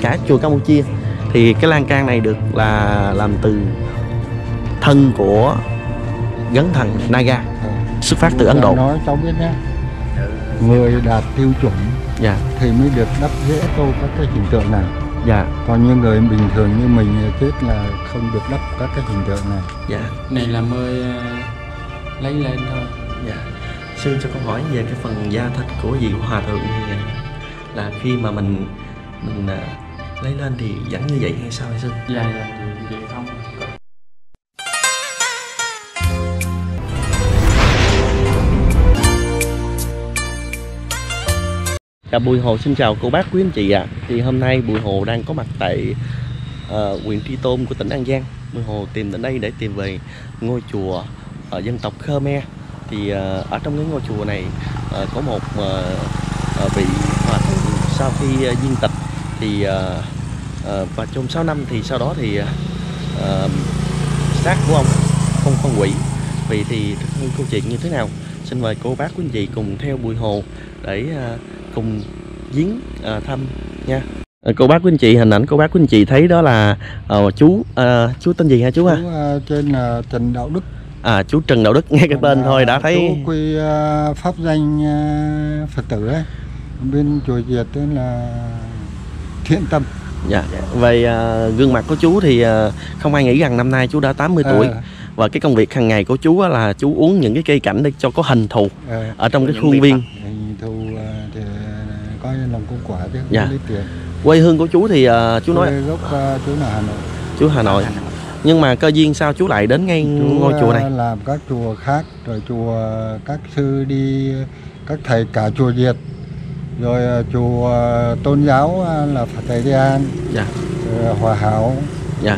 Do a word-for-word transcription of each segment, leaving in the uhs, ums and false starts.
cả chùa Campuchia. Thì cái lan can này được là làm từ thân của gấn thần Naga, xuất phát từ Ấn Độ. Nói cháu biết nhé, người đạt tiêu chuẩn dạ. thì mới được đắp dễ tô các cái hình tượng này. Dạ. Còn như người bình thường như mình chết là không được đắp các cái hình tượng này. Dạ. Này là mới uh, lấy lên thôi. Dạ. Sư cho con hỏi về cái phần da thịt của vị hòa thượng thì là khi mà mình mình uh, lấy lên thì vẫn như vậy hay sao hả sư? Dạ, dạ, vậy không. Dạ, Bùi Hồ xin chào cô bác quý anh chị ạ. À. Thì hôm nay Bùi Hồ đang có mặt tại uh, huyện Tri Tôn của tỉnh An Giang. Bùi Hồ tìm đến đây để tìm về ngôi chùa ở dân tộc Khmer. Thì uh, ở trong cái ngôi chùa này uh, có một uh, uh, vị hòa thượng sau khi uh, viên tịch thì uh, uh, và trong sáu năm thì sau đó thì uh, xác của ông không phân hủy. Vậy thì thực hư câu chuyện như thế nào? Xin mời cô bác quý anh chị cùng theo Bùi Hồ để uh, cùng viếng uh, thăm nha. Uh, cô bác quý anh chị, hình ảnh cô bác quý anh chị thấy đó là uh, chú uh, chú tên gì hả chú ha? Chú uh, tên là Trần Đạo Đức. À, chú Trần Đạo Đức, nghe cái tên uh, thôi đã thấy. Chú quy uh, pháp danh uh, Phật tử ấy, bên chùa Diệt tên là Thiện Tâm. Dạ. Về uh, gương mặt của chú thì uh, không ai nghĩ rằng năm nay chú đã tám mươi tuổi. À. Và cái công việc hàng ngày của chú là chú uống những cái cây cảnh để cho có hình thù à, ở trong cái khuôn viên. Hình thù thì coi như lòng công quả chứ không dạ. lấy tiền. Quê hương của chú thì uh, chú nói gốc uh, chú là Hà Nội. Chú Hà Nội. Nhưng mà cơ duyên sao chú lại đến ngay chú ngôi chùa này? Làm các chùa khác, rồi chùa các sư đi, các thầy cả chùa Diệt, rồi chùa tôn giáo là Phật Thầy Di An, dạ. Hòa Hảo, dạ.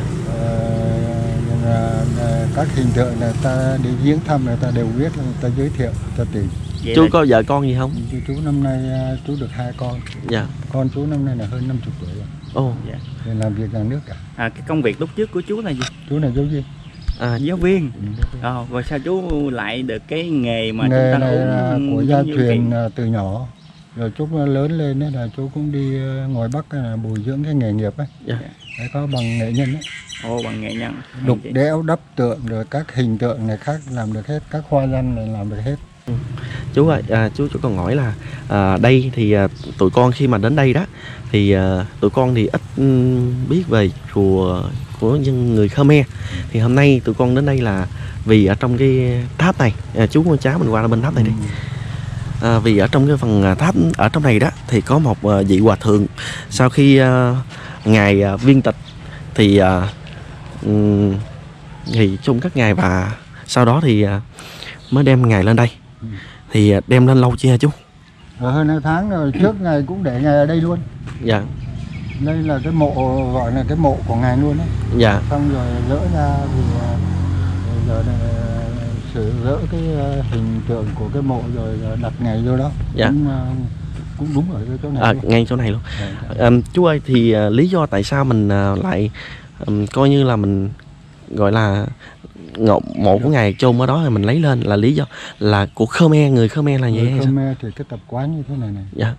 Các hình tượng người ta đi viếng thăm người ta đều biết, người ta giới thiệu, người ta tìm. Vậy chú là... có vợ con gì không? Chú, chú năm nay chú được hai con. Dạ. Con chú năm nay là hơn năm mươi tuổi rồi. Ồ. Dạ. Để làm việc nhà nước cả. À, cái công việc lúc trước của chú là gì? Chú là giáo viên. À, giáo viên. Ừ, à, rồi sao chú lại được cái nghề mà nghề chúng ta này là của gia truyền cái... từ nhỏ. Rồi chú lớn lên đấy là chú cũng đi ngoài Bắc là bồi dưỡng cái nghề nghiệp ấy. Dạ. Đấy, có bằng nghệ nhân ấy. Ồ, bằng nghệ nhân. Đục đẽo đắp tượng rồi các hình tượng này khác làm được hết, các hoa văn này làm được hết. Ừ. Chú ơi, à, chú chú còn hỏi là à, đây thì à, tụi con khi mà đến đây đó thì à, tụi con thì ít um, biết về chùa của dân người Khmer. Thì hôm nay tụi con đến đây là vì ở trong cái tháp này, à, chú con cháu mình qua bên tháp này đi. À, vì ở trong cái phần tháp ở trong này đó thì có một uh, vị hòa thượng sau khi uh, ngài uh, viên tịch thì uh, um, thì chung các ngài và sau đó thì uh, mới đem ngài lên đây. Ừ. Thì uh, đem lên lâu chưa chú? Ở hơn hai tháng rồi, trước ngài cũng để ngài ở đây luôn. Dạ. Đây là cái mộ, gọi là cái mộ của ngài luôn đấy. Dạ. Xong rồi dỡ ra thì uh, giờ này sửa dỡ cái hình tượng của cái mộ rồi đặt ngày vô đó. Dạ. Cũng, cũng đúng ở chỗ này. À, ngay chỗ này luôn. Dạ. À, chú ơi, thì uh, lý do tại sao mình uh, lại um, coi như là mình gọi là ngộ, mộ của ngài chôn ở đó thì mình lấy lên là lý do là của Khmer, người Khmer là vậy hay sao? Khmer thì cái tập quán như thế này này. Dạ.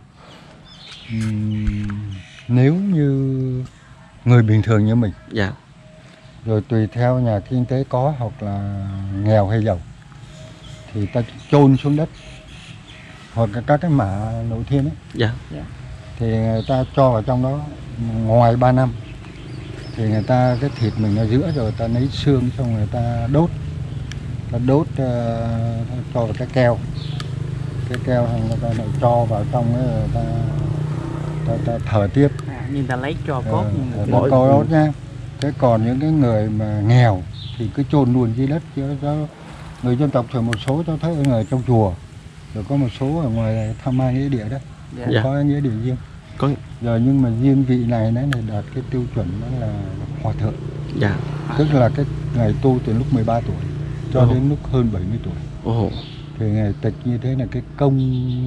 Uhm, nếu như người bình thường như mình. Dạ. Rồi tùy theo nhà kinh tế có hoặc là nghèo hay giàu thì ta chôn xuống đất hoặc là các cái mả nội thiên ấy. Dạ. Dạ. Thì người ta cho vào trong đó ngoài ba năm thì người ta cái thịt mình nó giữa rồi ta lấy xương xong người ta đốt, ta đốt uh, cho vào cái keo, cái keo người ta lại cho vào trong ấy, người ta, ta, ta thở tiếp. À, nhưng ta lấy cho cốt uh, mỗi cốt nha. Thế còn những cái người mà nghèo thì cứ chôn luôn dưới đất chứ đó. Người dân tộc thì một số cháu thấy ở trong chùa, rồi có một số ở ngoài tham ai nghĩa địa đó. Dạ. Có nghĩa địa riêng. Có. Rồi nhưng mà riêng vị này này đạt cái tiêu chuẩn đó là hòa thượng. Dạ. Tức là cái ngày tu từ lúc mười ba tuổi cho oh. đến lúc hơn bảy mươi tuổi. Oh. Thì ngày tịch như thế là cái công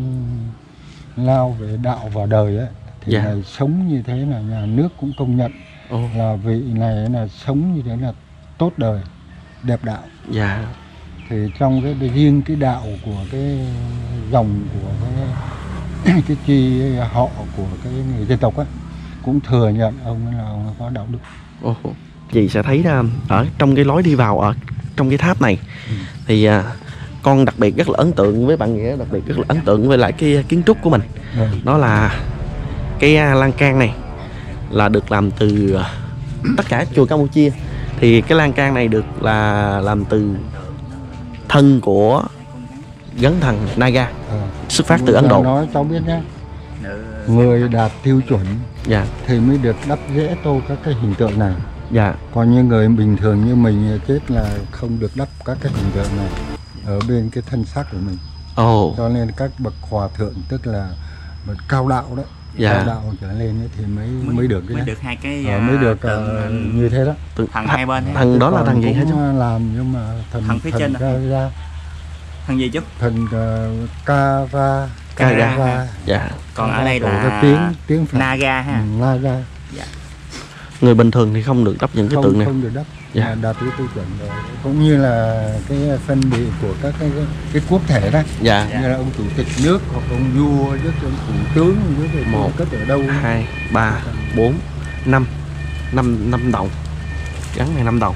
lao về đạo và đời ấy, thì dạ. Ngày sống như thế là nhà nước cũng công nhận. Oh. Là vị này là sống như thế là tốt đời, đẹp đạo. Dạ. Thì trong cái riêng cái đạo của cái dòng của cái cái chi họ của cái người dân tộc á cũng thừa nhận ông ấy là ông ấy có đạo đức. Ồ, chị sẽ thấy uh, ở trong cái lối đi vào ở trong cái tháp này Ừ. thì uh, con đặc biệt rất là ấn tượng với bạn Nghĩa, đặc biệt rất là ấn tượng với lại cái kiến trúc của mình. Ừ. Đó là cái uh, lan can này là được làm từ uh, tất cả chùa Campuchia thì cái lan can này được là làm từ thân của gấn thần Naga, Ừ. xuất phát từ Ấn Độ. Nói cháu biết nhé, người đạt tiêu chuẩn Dạ, thì mới được đắp rễ tô các cái hình tượng này. dạ, Còn như người bình thường như mình chết là không được đắp các cái hình tượng này ở bên cái thân xác của mình. ồ, Cho nên các bậc hòa thượng tức là bậc cao đạo đấy, dạ, cao đạo trở lên ấy thì mới mới, mới được cái mới đấy. được hai cái Ờ, mới được tượng, uh, như thế đó. từ thần hai bên ha. thần đó là Còn thần gì hết chú? cũng làm nhưng mà thần Thần phía trên à? ra, ra Thần gì chú? thần uh, ca ra Kara. ra. Dạ, Còn ở đây Tổ là cái tiếng tiếng Phật. Naga ha. Ừ, Naga. người bình thường thì không được đắp những cái không tượng này. không được đắp. Dạ. Mà đạt cái tiêu chuẩn rồi. Cũng như là cái phân bị của các cái cái, cái quốc thể đó. Dạ, Như là ông chủ tịch nước hoặc ông vua với ông thủ tướng với Một. cất ở đâu. hai, ba, bốn, năm, năm, năm đồng, gắn này năm đồng.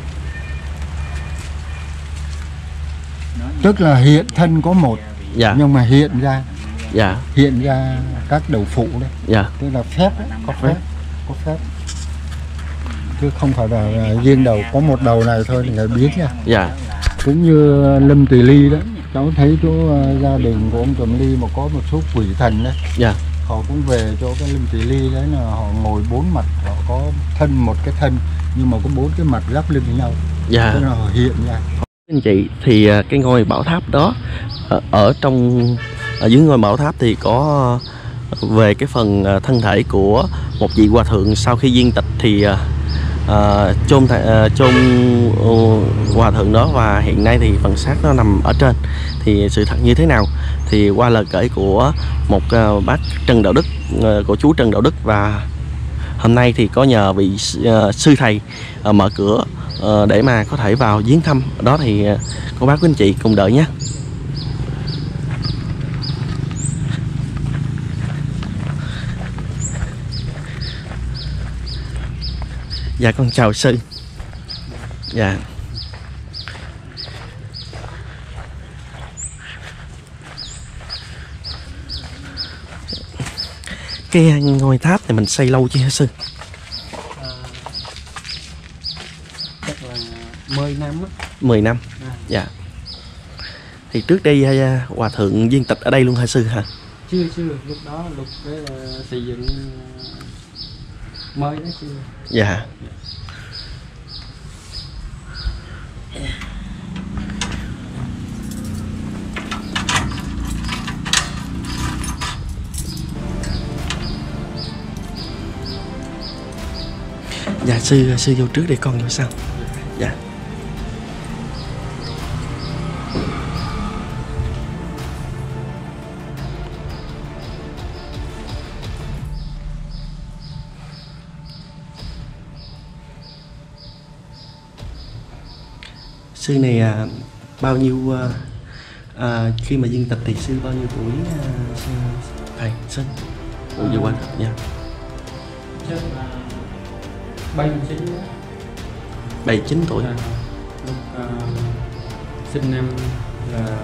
Tức là hiện thân có một Dạ, nhưng mà hiện ra dạ, hiện ra các đầu phụ đấy, dạ, tức là phép đấy, có phép có phép chứ không phải là, là riêng đầu có một đầu này thôi thì người biết nha. dạ, Cũng như Lâm Tỳ Ly đó, cháu thấy chỗ uh, gia đình của ông Trầm Ly mà có một số quỷ thần đấy, dạ, họ cũng về chỗ cái Lâm Tỳ Ly đấy là họ ngồi bốn mặt, họ có thân một cái thân nhưng mà có bốn cái mặt giáp lưng với nhau, dạ. tức là họ hiện ra. Anh chị thì à, cái ngôi bảo tháp đó ở, ở trong ở dưới ngôi bảo tháp thì có về cái phần à, thân thể của một vị hòa thượng sau khi viên tịch thì à, à, chôn à, chôn uh, hòa thượng đó, và hiện nay thì phần xác nó nằm ở trên. Thì sự thật như thế nào thì qua lời kể của một uh, bác Trần Đạo Đức, uh, của chú Trần Đạo Đức, và hôm nay thì có nhờ vị uh, sư thầy uh, mở cửa uh, để mà có thể vào viếng thăm đó, thì uh, cô bác quý anh chị cùng đợi nhé. Dạ con chào sư. Dạ. Cái ngôi tháp này mình xây lâu chưa hả sư? À, chắc là mười năm á. mười năm. À. Dạ. Thì trước đây à, hòa thượng viên tịch ở đây luôn hả sư hả? Chưa chưa, lúc đó lúc cái uh, xây dựng uh, mới đó chưa. Dạ. Dạ sư sư vô trước để con vô sau. Dạ. Sư này à, bao nhiêu à, à, khi mà viên tịch thì sư bao nhiêu tuổi à, sư, thầy sư? Ủa vừa qua dạ. Chắc là bảy mươi chín đó. bảy chín tuổi. À, lúc uh, sinh năm là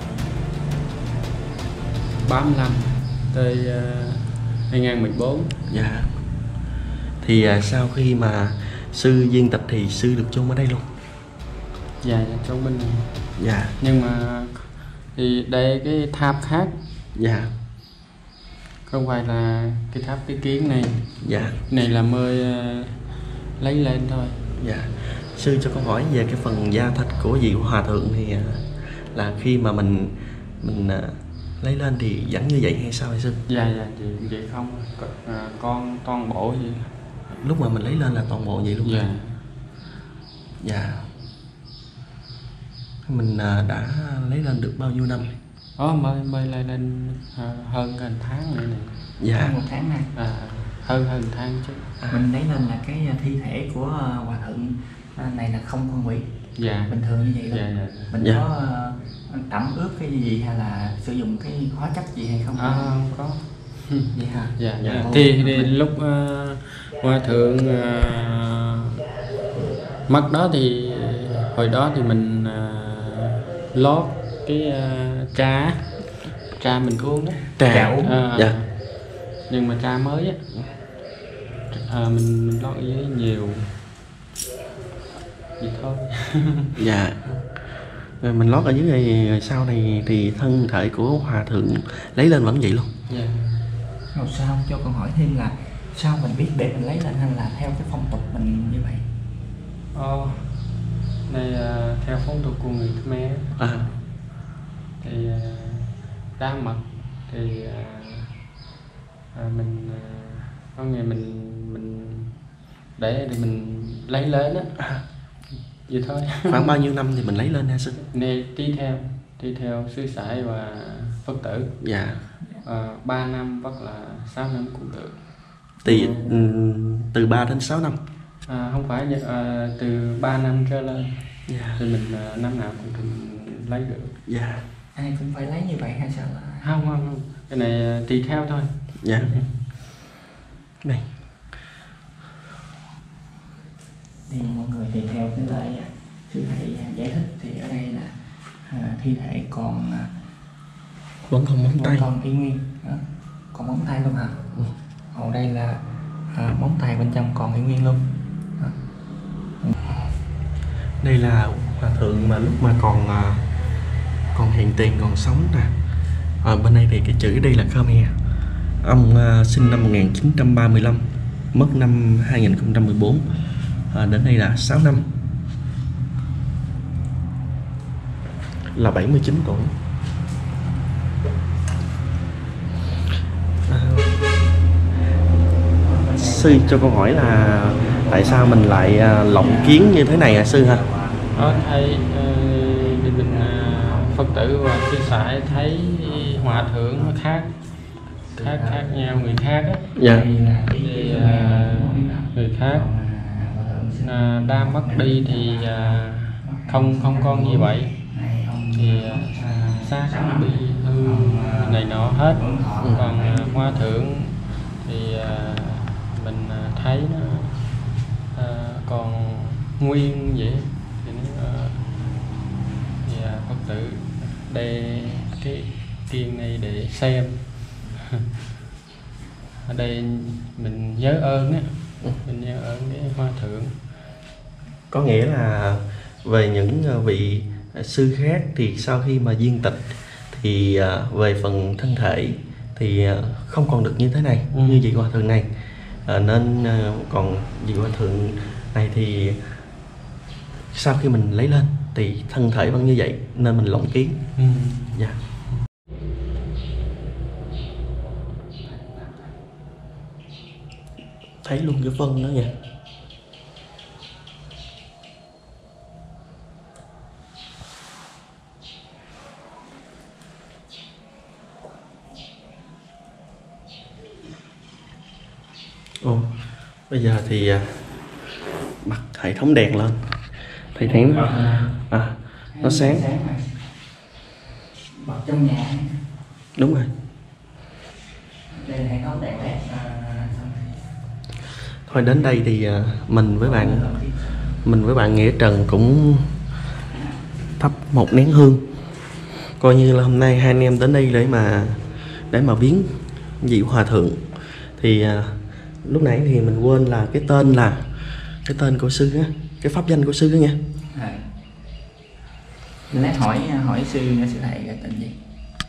ba mươi lăm tới uh, hai nghìn không trăm mười bốn. Dạ. Thì à, sau khi mà sư viên tịch thì sư được chôn ở đây luôn. Dạ, dạ trong bên này. Dạ. Nhưng mà thì đây cái tháp khác, Dạ. không phải là cái tháp cái kiến này. Dạ. Này là mới uh, lấy lên thôi. Dạ. Sư cho con hỏi về cái phần da thịt của vị hòa thượng thì à, là khi mà mình mình à, lấy lên thì vẫn như vậy hay sao hả sư? Dạ dạ vậy, vậy không à, con toàn bộ gì. Lúc mà mình lấy lên là toàn bộ vậy luôn. Dạ. Dạ. Mình à, đã lấy lên được bao nhiêu năm? Đó mới mới lên lên à, hơn gần tháng nữa này. Dạ. Hơn một tháng nay. À, hơn hơn tháng chứ. Mình lấy lên là cái thi thể của hòa thượng này là không phân hủy. Dạ. Bình thường như vậy đó. Dạ dạ. Mình Dạ. có uh, tẩm ướp cái gì hay là sử dụng cái hóa chất gì hay không? À, không có. Vậy hả? Dạ, Dạ. thì, thì lúc uh, hòa thượng uh, mất đó thì hồi đó thì mình uh, lót cái uh, trà trà mình uống đó. Trà uống. À, dạ. nhưng mà trà mới á, à, mình mình lót ở dưới nhiều vậy thôi. Dạ. Rồi mình lót ở dưới này, rồi sau này thì thân thể của hòa thượng lấy lên vẫn vậy luôn. Dạ. Rồi sao cho con hỏi thêm là sao mình biết để mình lấy lên hay là theo cái phong tục mình như vậy? Ờ, này uh, theo phong tục của người Khmer À, thì uh, đa mật thì uh, uh, mình uh, có nghĩa mình mình để thì mình lấy lên á, à, vậy thôi. khoảng bao nhiêu năm thì mình lấy lên ha sư? Này đi theo đi theo sư sãi và Phật tử, Dạ. uh, ba năm hoặc là sáu năm cũng được. Thì ừm, từ ba đến sáu năm. À, không phải à, từ ba năm trở lên Dạ. thì mình à, năm nào cũng mình lấy được. Dạ. Ai cũng phải lấy như vậy hay sao là? Không không không, cái này à, tùy theo thôi. Dạ. Này. Thì mọi người tùy theo cái lời sư thầy giải thích thì ở đây là à, thi thể còn à, Vẫn còn móng vẫn tay. còn y nguyên, đó. Còn móng tay luôn hả? Ừ. Ở đây là à, móng tay bên trong còn y nguyên luôn. Đó. Đây là hòa thượng mà lúc mà còn à, còn hiện tiền còn sống nè. À, bên đây thì cái chữ đây là Khmer. Ông à, sinh năm một nghìn chín trăm ba mươi lăm, mất năm hai nghìn không trăm mười bốn. À, đến đây là sáu năm. Là bảy mươi chín tuổi. À, sư cho con hỏi là tại sao mình lại à, lộng kiến như thế này à sư hả? Ở thầy thì mình à, Phật tử và sư sãi thấy hòa thượng nó khác khác khác nhau người khác á. Dạ. Thì à, người khác à, đã mất đi thì à, không không con như vậy thì à, xác bị hư này nọ hết. Còn à, hòa thượng thì à, mình à, thấy nó à, còn nguyên vậy thì nó à, thì, à, Phật tử để cái kiên này để xem. Ở đây mình nhớ ơn á, mình nhớ ơn cái hòa thượng. Có nghĩa là về những ờ, vị sư khác thì sau khi mà viên tịch thì ờ, về phần thân thể thì ờ, không còn được như thế này, Ừ. như vị hòa thượng này. Ờ, nên ờ, còn vị hòa thượng này thì sau khi mình lấy lên thì thân thể vẫn như vậy nên mình lộng kiến. Ừ. Dạ. Thấy luôn cái phân đó nha. Ồ, bây giờ thì à, bật hệ thống đèn lên. Thầy thấy nó, à, nó sáng. Bật trong nhà. Đúng rồi. Đây là hệ thống đèn led. À, Thôi đến đây thì à, mình với bạn mình với bạn Nghĩa Trần cũng thắp một nén hương, coi như là hôm nay hai anh em đến đây để mà để mà viếng vị hòa thượng. Thì à, lúc nãy thì mình quên là cái tên là cái tên của sư á, cái pháp danh của sư đó nha. à. Lát hỏi hỏi sư sư thầy là tên gì?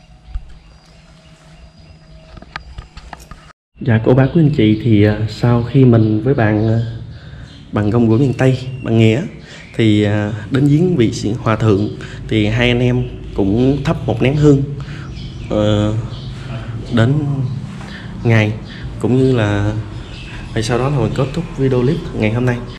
Dạ cô bác quý anh chị, thì à, sau khi mình với bạn à, bạn Công Gũi miền Tây, bạn Nghĩa thì à, đến viếng vị sĩ hòa thượng thì hai anh em cũng thắp một nén hương ờ, đến ngày cũng như là rồi sau đó là mình kết thúc video clip ngày hôm nay.